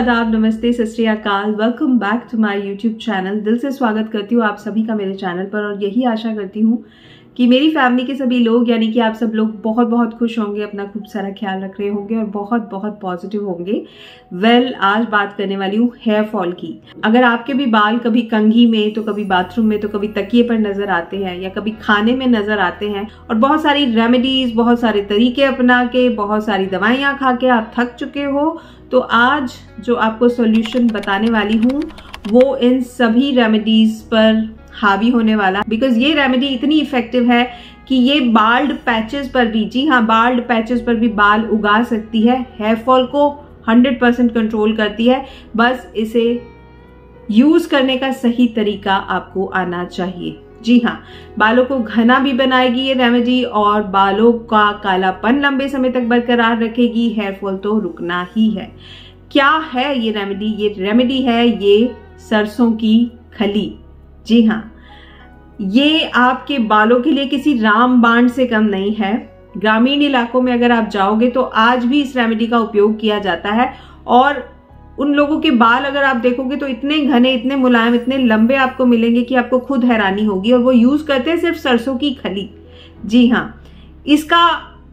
आदाब, नमस्ते, सत श्री अकाल। Welcome back to my YouTube channel. दिल से स्वागत करती हूँ आप सभी का मेरे चैनल पर और यही आशा करती हूँ कि मेरी फैमिली के सभी लोग यानी कि आप सब लोग बहुत बहुत खुश होंगे, अपना खूब सारा ख्याल रख रहे होंगे और बहुत बहुत पॉजिटिव होंगे। आज बात करने वाली हूँ हेयर फॉल की। अगर आपके भी बाल कभी कंघी में, तो कभी बाथरूम में, तो कभी तकिए पर नजर आते हैं या कभी खाने में नजर आते हैं और बहुत सारी रेमेडीज, बहुत सारे तरीके अपना के, बहुत सारी दवाइयाँ खा के आप थक चुके हो, तो आज जो आपको सॉल्यूशन बताने वाली हूँ वो इन सभी रेमेडीज पर हावी होने वाला। बिकॉज ये रेमेडी इतनी इफेक्टिव है कि ये बाल्ड पैचेस पर भी, जी हाँ, बाल्ड पैचेस पर भी बाल उगा सकती है। हेयर फॉल को 100% कंट्रोल करती है। बस इसे यूज करने का सही तरीका आपको आना चाहिए। जी हाँ, बालों को घना भी बनाएगी ये रेमेडी और बालों का कालापन लंबे समय तक बरकरार रखेगी। हेयर फॉल तो रुकना ही है। क्या है ये रेमेडी? ये रेमेडी है ये सरसों की खली। जी हाँ, ये आपके बालों के लिए किसी रामबाण से कम नहीं है। ग्रामीण इलाकों में अगर आप जाओगे तो आज भी इस रेमेडी का उपयोग किया जाता है और उन लोगों के बाल अगर आप देखोगे तो इतने घने, इतने मुलायम, इतने लंबे आपको मिलेंगे कि आपको खुद हैरानी होगी। और वो यूज करते हैं सिर्फ सरसों की खली। जी हाँ, इसका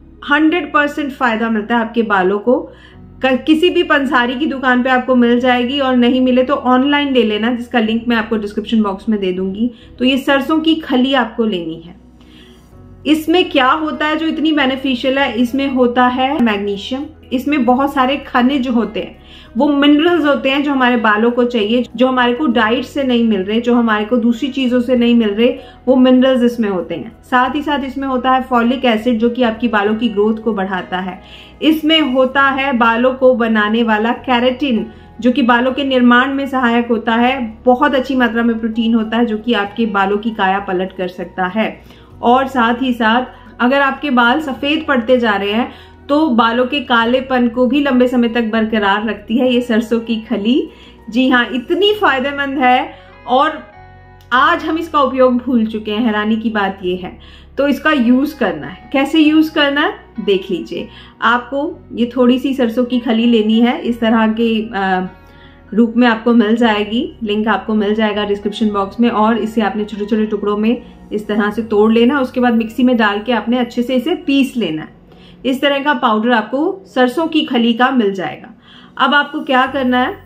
100% फायदा मिलता है आपके बालों को। किसी भी पंसारी की दुकान पे आपको मिल जाएगी और नहीं मिले तो ऑनलाइन ले लेना, जिसका लिंक मैं आपको डिस्क्रिप्शन बॉक्स में दे दूंगी। तो ये सरसों की खली आपको लेनी है। इसमें क्या होता है जो इतनी बेनिफिशियल है? इसमें होता है मैग्नीशियम। इसमें बहुत सारे खनिज होते हैं, वो मिनरल्स होते हैं जो हमारे बालों को चाहिए, जो हमारे को डाइट से नहीं मिल रहे, जो हमारे को दूसरी चीजों से नहीं मिल रहे, वो मिनरल्स इसमें होते हैं। साथ ही साथ इसमें होता है फॉलिक एसिड, जो कि आपकी बालों की ग्रोथ को बढ़ाता है। इसमें होता है बालों को बनाने वाला केराटिन, जो कि बालों के निर्माण में सहायक होता है। बहुत अच्छी मात्रा में प्रोटीन होता है जो कि आपके बालों की काया पलट कर सकता है। और साथ ही साथ अगर आपके बाल सफेद पड़ते जा रहे हैं तो बालों के कालेपन को भी लंबे समय तक बरकरार रखती है ये सरसों की खली। जी हाँ, इतनी फायदेमंद है और आज हम इसका उपयोग भूल चुके हैं। हैरानी की बात ये है। तो इसका यूज करना है, कैसे यूज करना है देख लीजिए। आपको ये थोड़ी सी सरसों की खली लेनी है, इस तरह के रूप में आपको मिल जाएगी। लिंक आपको मिल जाएगा डिस्क्रिप्शन बॉक्स में। और इसे आपने छोटे छोटे टुकड़ों में इस तरह से तोड़ लेना। उसके बाद मिक्सी में डाल के आपने अच्छे से इसे पीस लेना है। इस तरह का पाउडर आपको सरसों की खली का मिल जाएगा। अब आपको क्या करना है,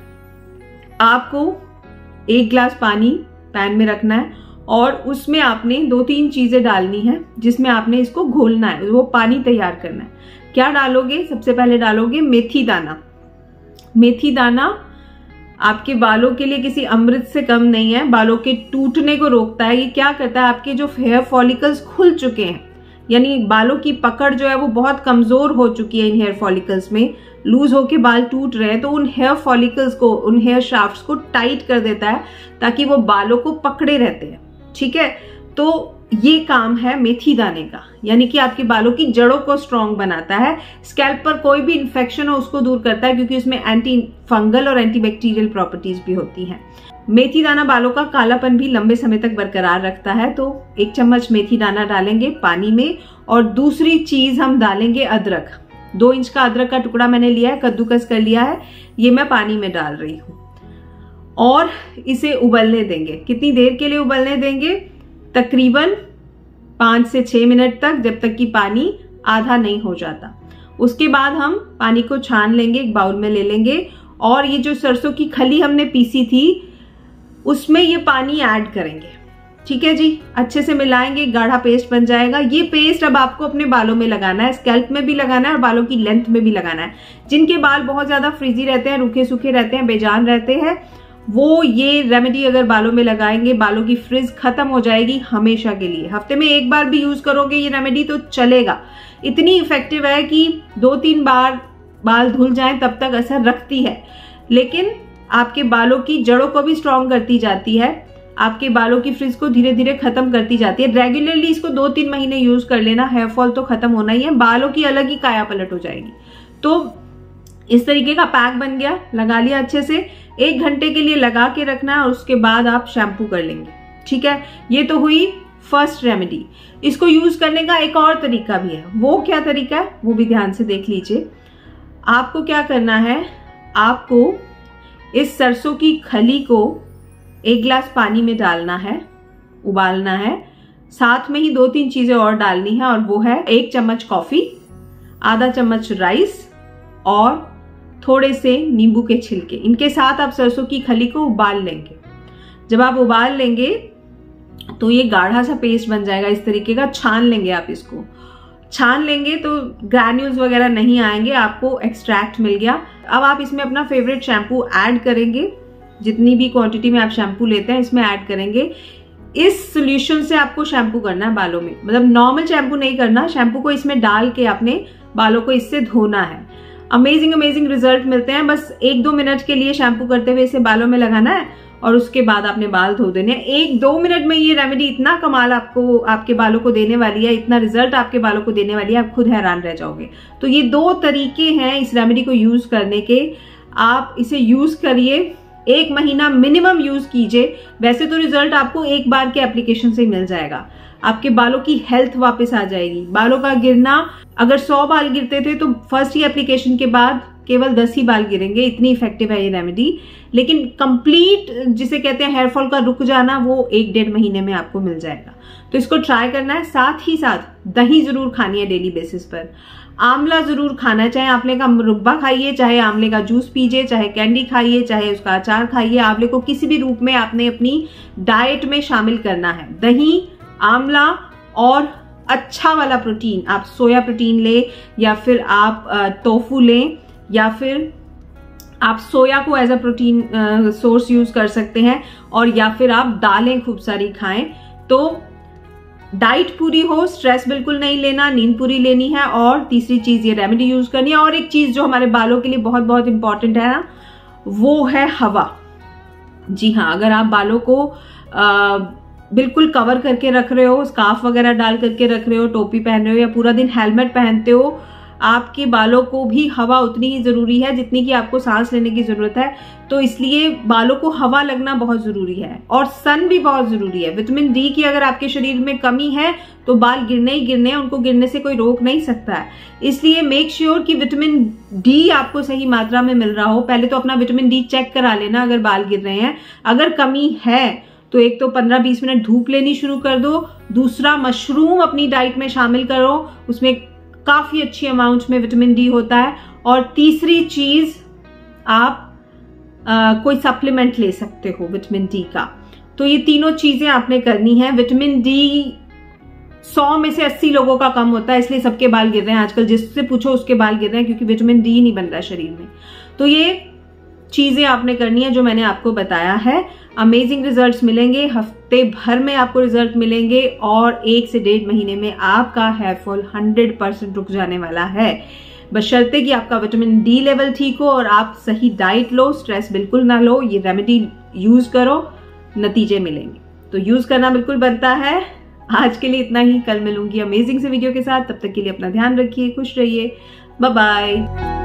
आपको 1 गिलास पानी पैन में रखना है और उसमें आपने 2-3 चीजें डालनी है, जिसमें आपने इसको घोलना है, वो पानी तैयार करना है। क्या डालोगे? सबसे पहले डालोगे मेथी दाना। मेथी दाना आपके बालों के लिए किसी अमृत से कम नहीं है। बालों के टूटने को रोकता है। ये क्या करता है, आपके जो हेयर फॉलिकल्स खुल चुके हैं, यानी बालों की पकड़ जो है वो बहुत कमजोर हो चुकी है इन हेयर फॉलिकल्स में, लूज होके बाल टूट रहे हैं, तो उन हेयर फॉलिकल्स को, उन हेयर शाफ्ट्स को टाइट कर देता है ताकि वो बालों को पकड़े रहते हैं। ठीक है, तो ये काम है मेथी दाने का, यानी कि आपके बालों की जड़ों को स्ट्रांग बनाता है। स्कैल्प पर कोई भी इंफेक्शन हो उसको दूर करता है, क्योंकि उसमें एंटी फंगल और एंटीबैक्टीरियल प्रॉपर्टीज भी होती हैं। मेथी दाना बालों का कालापन भी लंबे समय तक बरकरार रखता है। तो 1 चम्मच मेथी दाना डालेंगे पानी में और दूसरी चीज हम डालेंगे अदरक। 2 इंच का अदरक का टुकड़ा मैंने लिया है, कद्दूकस कर लिया है, ये मैं पानी में डाल रही हूं और इसे उबलने देंगे। कितनी देर के लिए उबलने देंगे? तकरीबन 5 से 6 मिनट तक, जब तक कि पानी आधा नहीं हो जाता। उसके बाद हम पानी को छान लेंगे, एक बाउल में ले लेंगे और ये जो सरसों की खली हमने पीसी थी उसमें ये पानी ऐड करेंगे। ठीक है जी, अच्छे से मिलाएंगे, गाढ़ा पेस्ट बन जाएगा। ये पेस्ट अब आपको अपने बालों में लगाना है, स्कैल्प में भी लगाना है और बालों की लेंथ में भी लगाना है। जिनके बाल बहुत ज्यादा फ्रिजी रहते हैं, रूखे सूखे रहते हैं, बेजान रहते हैं, वो ये रेमेडी अगर बालों में लगाएंगे, बालों की फ्रिज खत्म हो जाएगी हमेशा के लिए। हफ्ते में 1 बार भी यूज करोगे ये रेमेडी तो चलेगा। इतनी इफेक्टिव है कि 2-3 बार बाल धुल जाएं तब तक असर रखती है, लेकिन आपके बालों की जड़ों को भी स्ट्रांग करती जाती है, आपके बालों की फ्रिज को धीरे धीरे खत्म करती जाती है। रेगुलरली इसको 2-3 महीने यूज कर लेना, हेयर फॉल तो खत्म होना ही है, बालों की अलग ही काया पलट हो जाएगी। तो इस तरीके का पैक बन गया, लगा लिया अच्छे से, 1 घंटे के लिए लगा के रखना है और उसके बाद आप शैम्पू कर लेंगे। ठीक है, ये तो हुई फर्स्ट रेमेडी। इसको यूज करने का एक और तरीका भी है। वो क्या तरीका है वो भी ध्यान से देख लीजिए। आपको क्या करना है, आपको इस सरसों की खली को 1 गिलास पानी में डालना है, उबालना है। साथ में ही 2-3 चीजें और डालनी है, और वो है 1 चम्मच कॉफी, आधा चम्मच राइस और थोड़े से नींबू के छिलके। इनके साथ आप सरसों की खली को उबाल लेंगे। जब आप उबाल लेंगे तो ये गाढ़ा सा पेस्ट बन जाएगा इस तरीके का। छान लेंगे, आप इसको छान लेंगे तो ग्रैन्यूल्स वगैरह नहीं आएंगे, आपको एक्सट्रैक्ट मिल गया। अब आप इसमें अपना फेवरेट शैम्पू ऐड करेंगे, जितनी भी क्वांटिटी में आप शैम्पू लेते हैं इसमें ऐड करेंगे। इस सोल्यूशन से आपको शैम्पू करना है बालों में, मतलब नॉर्मल शैम्पू नहीं करना, शैम्पू को इसमें डाल के अपने बालों को इससे धोना है। अमेजिंग रिजल्ट मिलते हैं। बस 1-2 मिनट के लिए शैम्पू करते हुए इसे बालों में लगाना है और उसके बाद आपने बाल धो देने हैं। 1-2 मिनट में ये रेमेडी इतना कमाल आपको आपके बालों को देने वाली है, इतना रिजल्ट आपके बालों को देने वाली है, आप खुद हैरान रह जाओगे। तो ये 2 तरीके हैं इस रेमेडी को यूज करने के। आप इसे यूज करिए, 1 महीना मिनिमम यूज कीजिए। वैसे तो रिजल्ट आपको एक बार के एप्लीकेशन से ही मिल जाएगा, आपके बालों की हेल्थ वापस आ जाएगी। बालों का गिरना, अगर 100 बाल गिरते थे तो फर्स्ट ही एप्लीकेशन के बाद केवल 10 ही बाल गिरेंगे, इतनी इफेक्टिव है ये रेमेडी। लेकिन कंप्लीट जिसे कहते हैं हेयर फॉल का रुक जाना, वो 1-1.5 महीने में आपको मिल जाएगा। तो इसको ट्राई करना है। साथ ही साथ दही जरूर खानी है डेली बेसिस पर। आंवला जरूर खाना है, चाहे आंवले का मुरब्बा खाइए, चाहे आंवले का जूस पीजिए, चाहे कैंडी खाइए, चाहे उसका अचार खाइए। आंवले को किसी भी रूप में आपने अपनी डाइट में शामिल करना है। दही, आंवला और अच्छा वाला प्रोटीन, आप सोया प्रोटीन ले, या फिर आप टोफू लें, या फिर आप सोया को as a protein source use कर सकते हैं, और या फिर आप दालें खूब सारी खाएं। तो डाइट पूरी हो, स्ट्रेस बिल्कुल नहीं लेना, नींद पूरी लेनी है, और तीसरी चीज ये रेमेडी यूज करनी है। और एक चीज जो हमारे बालों के लिए बहुत बहुत इंपॉर्टेंट है ना, वो है हवा। जी हाँ, अगर आप बालों को बिल्कुल कवर करके रख रहे हो, स्कार्फ वगैरह डाल करके रख रहे हो, टोपी पहन रहे हो, या पूरा दिन हेलमेट पहनते हो, आपके बालों को भी हवा उतनी ही जरूरी है जितनी कि आपको सांस लेने की जरूरत है। तो इसलिए बालों को हवा लगना बहुत जरूरी है, और सन भी बहुत जरूरी है। विटामिन डी की अगर आपके शरीर में कमी है तो बाल गिरने ही गिरने हैं, उनको गिरने से कोई रोक नहीं सकता है। इसलिए मेक श्योर कि विटामिन डी आपको सही मात्रा में मिल रहा हो। पहले तो अपना विटामिन डी चेक करा लेना अगर बाल गिर रहे हैं। अगर कमी है तो एक तो 15-20 मिनट धूप लेनी शुरू कर दो। दूसरा, मशरूम अपनी डाइट में शामिल करो, उसमें काफी अच्छी अमाउंट में विटामिन डी होता है। और तीसरी चीज, आप कोई सप्लीमेंट ले सकते हो विटामिन डी का। तो ये तीनों चीजें आपने करनी है। विटामिन डी 100 में से 80 लोगों का कम होता है, इसलिए सबके बाल गिर रहे हैं आजकल। जिससे पूछो उसके बाल गिर रहे हैं, क्योंकि विटामिन डी नहीं बन रहा है शरीर में। तो ये चीजें आपने करनी है जो मैंने आपको बताया है। अमेजिंग रिजल्ट्स मिलेंगे, हफ्ते भर में आपको रिजल्ट मिलेंगे, और 1 से 1.5 महीने में आपका हेयर फॉल 100% रुक जाने वाला है। बशर्ते कि आपका विटामिन डी लेवल ठीक हो और आप सही डाइट लो, स्ट्रेस बिल्कुल ना लो, ये रेमेडी यूज करो, नतीजे मिलेंगे। तो यूज करना बिल्कुल बनता है। आज के लिए इतना ही, कल मिलूंगी अमेजिंग से वीडियो के साथ। तब तक के लिए अपना ध्यान रखिए, खुश रहिए, बाय बाय।